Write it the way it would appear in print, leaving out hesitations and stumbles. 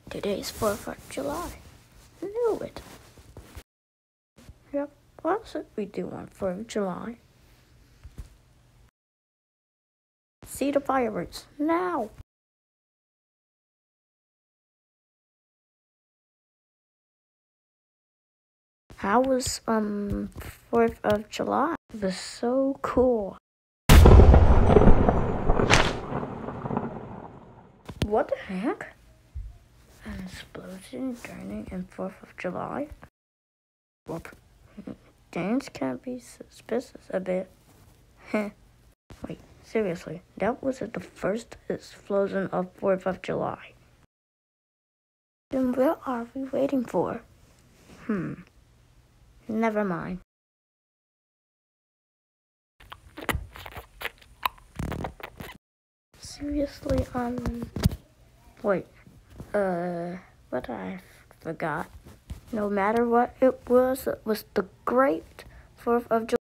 Today's 4th of July. Knew it. Yep, what should we do on 4th of July? See the fireworks now! How was 4th of July? It was so cool. What the heck? An explosion during and 4th of July? Well, James can't be suspicious a bit. Wait, seriously, that wasn't the first explosion of 4th of July. Then what are we waiting for? Never mind. Seriously, wait, what I forgot. No matter what it was the great 4th of July.